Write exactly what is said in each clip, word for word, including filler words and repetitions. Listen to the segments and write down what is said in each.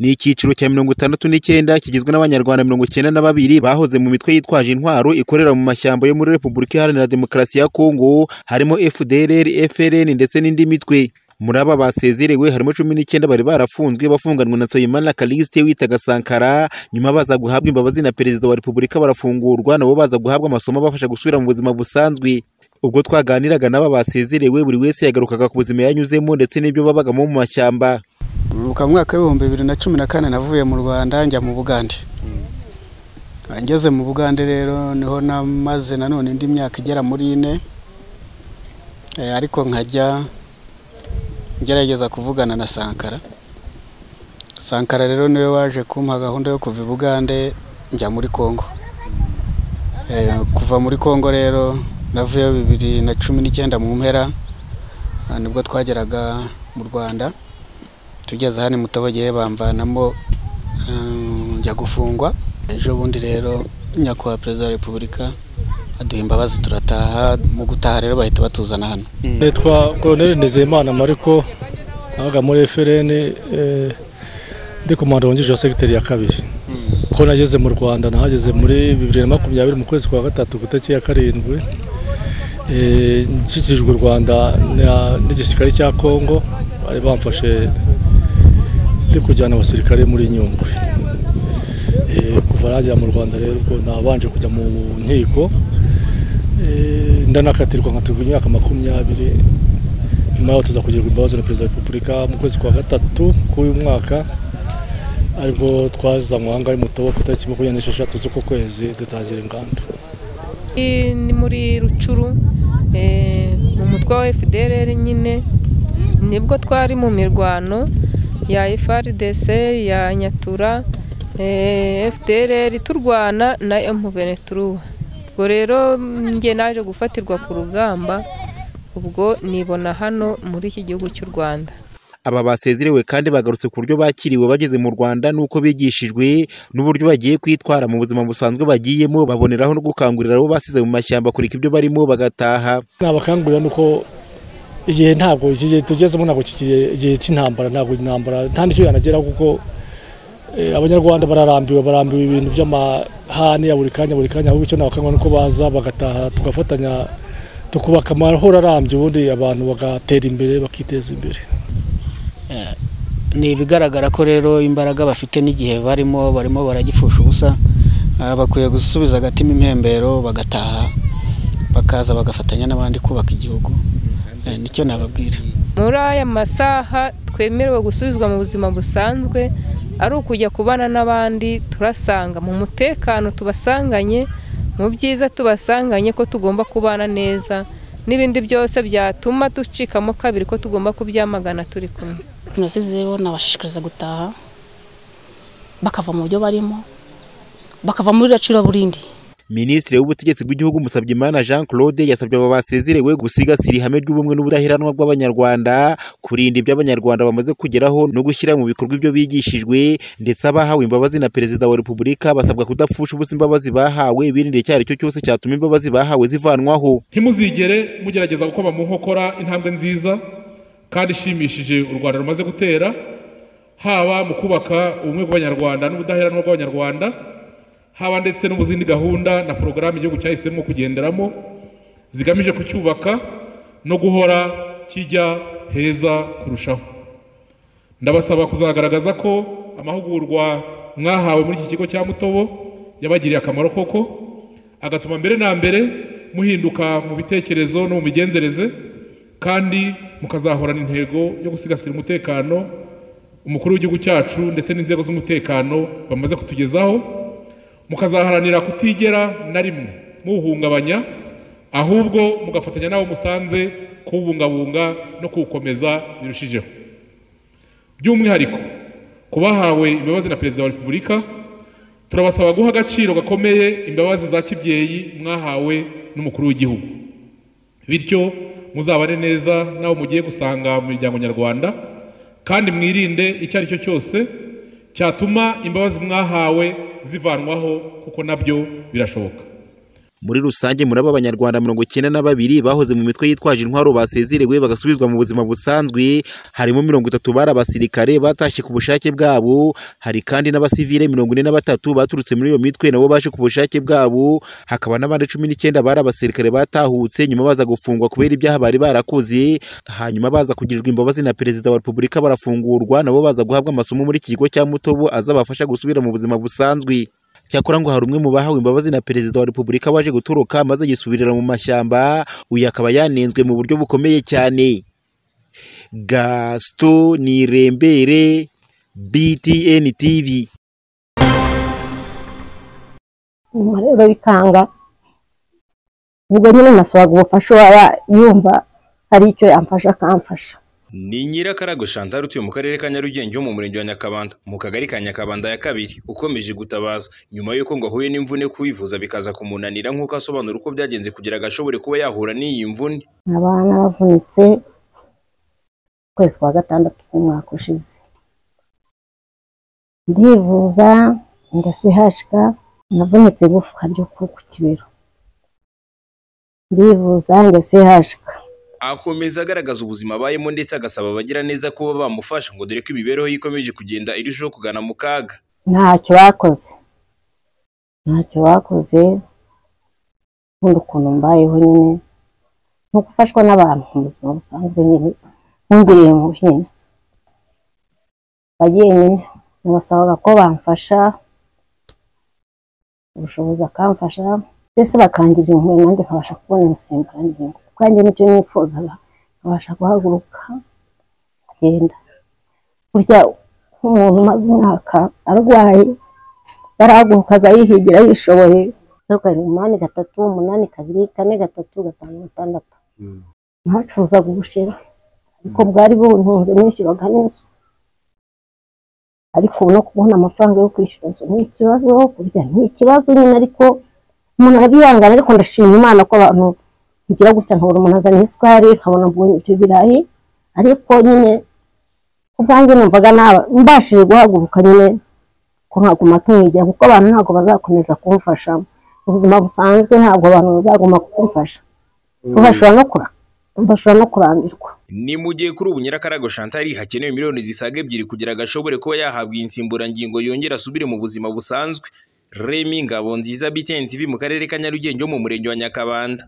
ni icyiciro cya mirongo itandatu n'icyenda kigizwe n'abanyarwanda mirongo icyenda na babiri bahoze mu mitwe yitwaje intwaro ikorera mu mashyamba yo muri Repubulika Iharanira Demokarasi ya Kongo, harimo F D L R, F L N ndetse n'indi mitwe. Muri aba basezerewe harimo cumi n'icyenda bari barafunzwe bafunganwa na Nsabimana Callixte witaga Sankara, nyuma baza guhabwa imbabazi na Perezida wa Repubulika barafungurwa, nabo baza guhabwa amasomo abafasha gusubira mu buzima busanzwe. Ubwo twaganiraga n'aba basezerewe buri wese yagarukaga ku buzima yanyuzemo ndetse n'ibyo babagamo mu mashyamba. Mu mwaka w'ibihumbi bibiri na cumi na kane navuye mu Rwanda njya mu Bugande. Ngeze mu Bugande rero niho namaze nanone indi myaka igera muri ine, e, ariko nkajya ngerageza kuvugana na Sankara. Sankara rero niwe waje kumpa gahunda yo kuva i Bugande njya muri Kongo. E, kuva muri Kongo rero navuye bibiri na cumi n'icyenda mu mpera, nibwo twageraga mu Rwanda. Tugeze hano Mutabogeye bamvanamo njya gufungwa. Ejo bundi rero nyakubahwa Perezida wa Repubulika aduha imbabazi turataha. Mu gutaha rero bahita batuzana hano. Nitwa Colonel Nizeyimana Mariko, abaga muri F L N, ndi komanda wungirije wa segiteri ya kabiri. Ko nageze mu Rwanda nahageze muri bibiri na makumyabiri mu kwezi kwa gatatu ku itariki ya karindwi. Nshyikijwe u Rwanda n'igisirikare cya Kongo, bari bamfashe ndi kujyana abasirikare muri Nyungwe. Kuva najya mu Rwanda rero ubwo nabanje kujya mu nkiko, ndanakatirwa nkatirwa imyaka makumyabiri, nyuma yaho tuza kugirwa imbabazi na Perezida wa Repubulika mu kwezi kwa gatatu k'uyu mwaka, ariko twazanywe ahangaha i Mutobo ku itariki makumyabiri n'esheshatu z'uko kwezi dutangira ingamba. Ni muri Rucuru mu mutwe wa F D L R nyine, nibwo twari mu mirwano ya F A R D C ya Nyatura, F D L R turwana na M vingt-trois. Ubwo rero nge naje gufatirwa ku rugamba, ubwo nibona hano muri iki gihugu cy'u Rwanda. Aba basezerewe kandi bagarutse ku buryo bakiriwe bageze mu Rwanda nuko bigishijwe n'uburyo bagiye kwitwara mu buzima busanzwe bagiyemo, baboneraho no gukangurira abo basize mu mashyamba kureka ibyo barimo bagataha. Nabakangurira nuko igihe ntabwo igihe tugezemo ntabwo kikiri igihe cy'intambara, ntabwo intambara kandi cyo yanagera kuko abanyarwanda bararambiwe barambiwe ibintu by'amahane ya buri kanya buri kanya, ahubwo cyo nabakangurira nuko baza bagataha tugafatanya tukubaka amahoro arambye, ubundi abantu bagatera imbere bakiteza imbere. Ni bigaragara ko rero imbaraga bafite n'igihe barimo barimo baragifusha ubusa, bakwiye gusubiza agatima impembero bagataha bakaza bagafatanya n'abandi kubaka igihugu. Nicyo nababwira. Muri aya masaha twemerewe gusubizwa mu buzima busanzwe, ari ukujya kubana n'abandi, turasanga mu mutekano tubasanganye, mu byiza tubasanganye ko tugomba kubana neza, n'ibindi byose byatuma ducikamo kabiri ko tugomba kubyamagana turi kumwe. Nasizeho nabashishikariza gutaha bakava mu byo barimo, bakava muri racuraburindi. Minisitiri w'ubutegetsi bw'igihugu Musabyimana Jean Claude yasabye aba basezerewe gusigasira ihame ry'ubumwe n'ubudaheranwa bw'abanyarwanda, kurinda ibyo abanyarwanda bamaze kugeraho no gushyira mu bikorwa ibyo bigishijwe, ndetse abahawe imbabazi na Perezida wa Repubulika basabwa kudapfusha ubusa imbabazi bahawe, birinde icyo cyo cyose cyatuma imbabazi bahawe zivanwaho. Ntimuzigere mugerageza gukoma mu nkokora intambwe nziza kandi ishimishije u Rwanda rumaze gutera, haba mu kubaka ubumwe bw'abanyarwanda n'ubudaheranwa bw'abanyarwanda, haba ndetse no mu zindi gahunda na porogaramu igihugu cyahisemo kugenderamo zigamije kucyubaka no guhora kijya heza kurushaho. Ndabasaba kuzagaragaza ko amahugurwa mwahawe muri iki kigo cya Mutobo yabagiriye akamaro koko, agatuma mbere na mbere muhinduka mu bitekerezo no mu migenzereze, kandi mukazahorana intego yo gusigasira umutekano umukuru w'igihugu cyacu ndetse n'inzego z'umutekano bamaze kutugezaho, mukazaharanira kutigera na rimwe muhungabanya, ahubwo mugafatanya nabo musanze kubungabunga no kuwukomeza birushijeho. By'umwihariko kubahawe imbabazi na Perezida wa Repubulika, turabasaba guha agaciro gakomeye imbabazi za kibyeyi mwahawe n'umukuru w'igihugu, bityo muzabane neza nabo mugiye gusanga mu miryango nyarwanda, kandi mwirinde icyo ari cyo cyose cyatuma imbabazi mwahawe zivanwaho, kuko nabyo birashoboka. Muri rusange muri aba Abanyarwanda mirongo icyenda na babiri bahoze mu mitwe yitwaje intwaro basezerewe bagasubizwa mu buzima busanzwe, harimo mirongo itatu bari abasirikare batashye ku bushake bwabo, hari kandi n'abasivile mirongo ine na batatu baturutse muri iyo mitwe nabo baje ku bushake bwabo, hakaba n'abandi cumi n'icyenda bari abasirikare batahutse nyuma baza gufungwa kubera ibyaha bari barakoze, hanyuma baza kugirirwa imbabazi na Perezida wa Repubulika barafungurwa nabo baza guhabwa amasomo muri iki kigo cya Mutobo azabafasha gusubira mu buzima busanzwe. Cyakora ngo hari umwe mu bahawe imbabazi na Perezida wa Repubulika waje gutoroka maze yisubirira mu mashyamba, uyu akaba yanenzwe mu buryo bukomeye cyane. Gaston Nirembere, B T N T V. Nyuma rero bikanga, ubwo nyine nasabaga ubufasha waba yumva hari icyo yamfasha akamfasha. Ni Nyirakarago Chantal utuye mu karere ka Nyarugenge mu murenge wa Nyakabanda mu kagari ka Nyakabanda ya kabiri, ukomeje gutabaza nyuma yuko ngo ahuye n'imvune kwivuza bikaza kumunanira nk'uko asobanura uko byagenze kugira agashobore kuba yahura n'iyi mvune. Abana bavunitse kwezi kwa gatandatu k'umwaka ushize, ndivuza ngasihashika, navunitse igufwa ryo ku kibero, ndivuza ngasihashika. Akomeza agaragaza ubuzima abayemo ndetse agasaba abagira neza kuba bamufasha ngo dore ko imibereho yikomeje kugenda irushaho kugana mu kaga. Ntacyo bakoze, ntacyo bakoze, nkunda ukuntu mbayeho nyine nko gufashwa n'abantu mu buzima busanzwe nyine nkungiriye mu nyine bagiye nyine nabasabaga ko bamfasha ubushobozi akamfasha ndetse bakangirira impuhwe nanjye nkabasha kubona umusimburangingo kandi nicyo nifuzaga nkabasha guhaguruka agenda. Burya nk'umuntu umaze umwaka arwaye yarahagurukaga yihigira yishoboye, karindwi umunani gatatu umunani kabiri kane gatatu gatanu gatandatu ntacuruzaga ubushera ariko bwari buntunze nishyuraga n'inzu, ariko no kubona amafaranga yo kwishyura ni ikibazo, burya ni ikibazo nyine, ariko umuntu arabihangana. Ariko ndashima Imana ko abantu ngira gutya nkabona umuntu azana isukari nkabona mbonye ibyo birayi, ariko nyine ubwanjye numvaga naba mbashije guhaguruka nyine ko nkaguma kwigira, kuko abantu ntabwo bazakomeza kumfasha ubuzima busanzwe, ntabwo abantu bazaguma kumfasha, bashobora no kura bashobora no kurambirwa. Ni mu gihe kuri ubu Nyirakarago Chantal hakenewe miliyoni zisaga ebyiri kugira agashobore kuba yahabwa insimburangingo yongera asubire mu buzima busanzwe. Remy Ngabonziza, B T N T V mu karere ka Nyarugenge mu murenge wa Nyakabanda.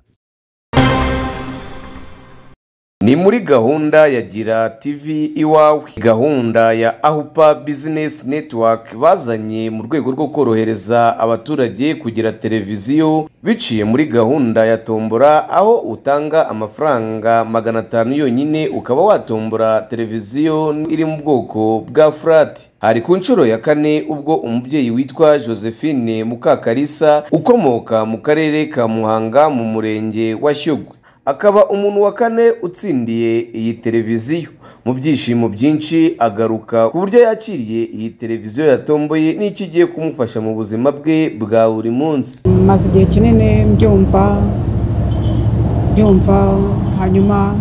Ni muri gahunda ya Gira T V iwawe, gahunda ya Ahupa Business Network bazanye mu rwego rwo korohereza abaturage kugira televiziyo biciye muri gahunda ya tombora, aho utanga amafaranga magana atanu yonyine ukaba watombora televiziyo iri mu bwoko bwa flat. Hari ku nshuro ya kane ubwo umubyeyi witwa Josephine Mukakarisa ukomoka mu karere ka Muhanga mu murenge wa Shyogwe akaba umuntu wa kane utsindiye iyi televiziyo. Mu byishimo byinshi agaruka ku buryo yakiriye iyi televiziyo yatomboye n'iki giye kumufasha mu buzima bwe bwa buri munsi. Maze igihe kinini mbyumva byumva hanyuma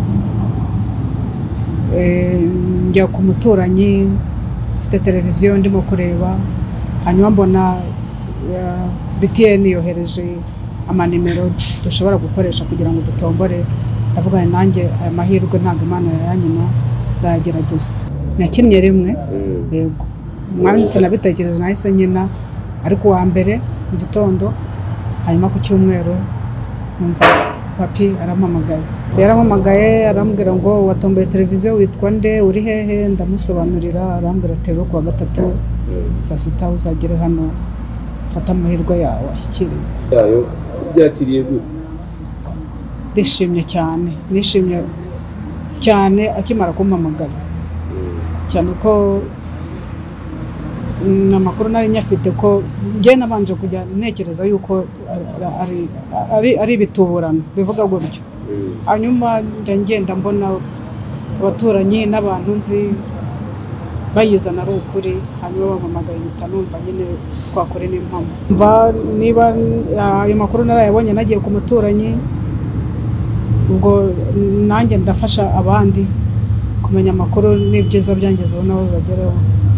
njya ku muturanyi ufite televiziyo ndimo kureba, hanyuma mbona B T N yohereje amanimero dushobora gukoresha kugira ngo dutombore. Ndavuga nanjye aya mahirwe ntabwo Imana yanyima, ndagerageza. Nakinnye rimwe, yego mwanditse nabitekereje nahise nyina, ariko wa mbere mu gitondo, hanyuma ku cyumweru numva papi arampamagaye yarampamagaye arambwira ngo watomboye televiziyo witwa nde, uri hehe? Ndamusobanurira, arambwira ati ku wa gatatu saa sita uzagere hano fata amahirwe yawe ashyikire. Yayo byakiriye gute? Ndishimye cyane, nishimye cyane akimara kumpamagara cyane ko n'amakuru nari nyafite ko njye nabanje kujya ntekereza yuko ari ari ari bituburana bivuga gutyo. Hanyuma njya ngenda mbona abaturanyi n'abantu nzi bayizana ari ukuri, hanyuma bampamagaye mpita numva nyine twakore n'impamo. Mva niba ayo makuru narayabonye nagiye ku muturanyi, ubwo nanjye ndafasha abandi kumenya amakuru n'ibyiza byangezeho nabo bageraho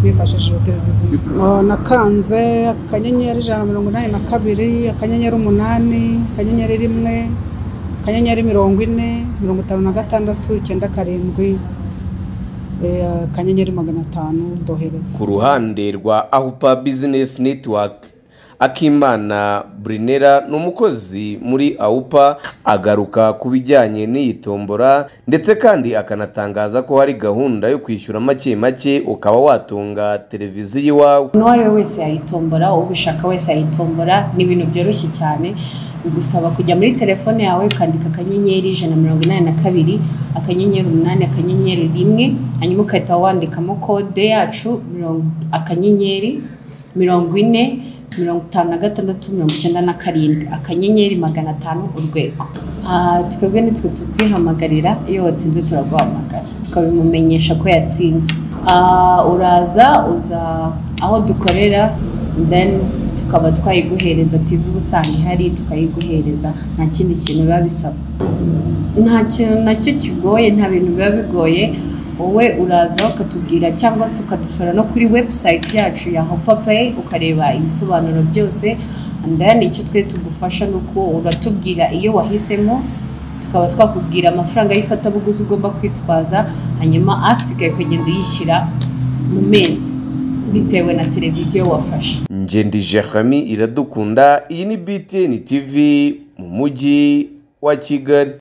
bifashishije televiziyo. Nakanze akanyenyeri ijana na mirongo inani na kabiri, akanyenyeri umunani, akanyenyeri rimwe, akanyenyeri mirongo ine, mirongo itanu na gatandatu, icyenda karindwi, akanyenyeri magana atanu ndohereza. Ku ruhande rwa Ahupa Business Network, Akimana Brinera n'umukozi muri Ahupa agaruka ku bijyanye n'iyi tombora ndetse kandi akanatangaza ko hari gahunda yo kwishyura make make ukaba watunga televiziyo iwawe. N'uwari wese yayitombora, ubishaka wese yayitombora, ni ibintu byoroshye cyane. Bigusaba kujya muri telefone yawe ukandika akanyenyeri ijana na mirongo inani na kabiri, akanyenyeri umunani, akanyenyeri rimwe, hanyuma ukahita wandikamo kode yacu akanyenyeri mirongo ine mirongo itanu na gatandatu mirongo icyenda na karindwi, akanyenyeri magana atanu urwego. Twebwe nitwe tukwihamagarira, iyo watsinze turaguhamagara tukabimumenyesha ko yatsinze. Uraza uza aho dukorera, then tukaba twayiguhereza T V usanga ihari tukayiguhereza, nta kindi kintu biba bisaba, nta kintu nacyo kigoye, nta bintu biba bigoye. Wowe uraza ukatubwira cyangwa se ukadusura no kuri website yacu ya Ahupa Pay ukareba ibisobanuro byose, and then icyo twe tugufasha nuko uratubwira iyo wahisemo, tukaba twakubwira amafaranga y'ifatabuguzi ugomba kwitwaza, hanyuma asigaye ukagenda uyishyira mu mezi bitewe na televiziyo wafashe. Ngendi Jeremy Iradukunda, iyi ni B T N T V mu mujyi wa Kigali.